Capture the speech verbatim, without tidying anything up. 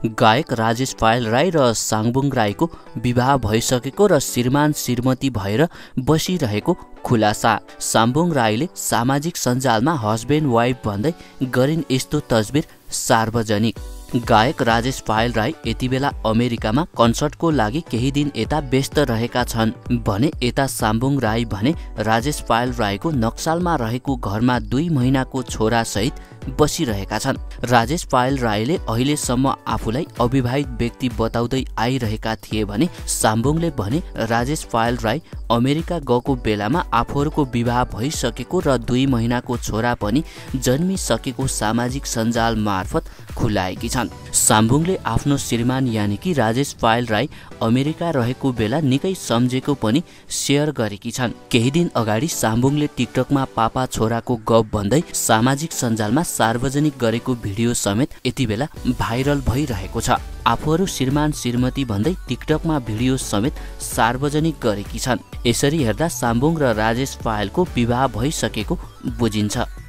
गायक राजेश पायल राई र साङबुङ राईको विवाह भइसकेको र श्रीमान श्रीमती भएर बसिरहेको खुलासा। साङबुङ राईले सामाजिक सञ्जालमा हस्बेन्ड वाइफ भन्दै गरिन् यस्तो तस्बिर सार्वजनिक। गायक राजेश पायल राई यति बेला अमेरिकामा कन्सर्टको लागि केही दिन यता व्यस्त रहेका छन् भने यता साङबुङ राई भने राजेश पायल राईको नक्सालमा रहेको घरमा दुई महिनाको छोरा सहित बसिरहेका छन्। राजेश पायल राईले अहिलेसम्म आफूलाई अविवाहित व्यक्ति बताउँदै आइरहेका थिए भने साङबुङले भने राजेश पायल राई अमेरिका गएको बेलामा आफूहरूको विवाह भइसकेको र दुई महिनाको छोरा पनि जन्मिसकेको सामाजिक सञ्जाल मार्फत खुलाएकी छन्। साङबुङले आफ्नो श्रीमान यानि कि राजेश पायल राई अमेरिका रहेको बेला निकै सम्झेको पनि सेयर गरेकी छन्। केही दिन अगाडि साङबुङले टिकटकमा पापा छोराको गफ भन्दै सामाजिक सञ्जालमा सार्वजनिक गरेको भिडियो समेत यति बेला भाइरल भइरहेको छ। आफूहरू श्रीमान श्रीमती भन्दै टिकटकमा भिडियो समेत सार्वजनिक गरेकी छन्। यसरी हेर्दा साङबुङ र राजेश पायलको विवाह भइसकेको बुझिन्छ।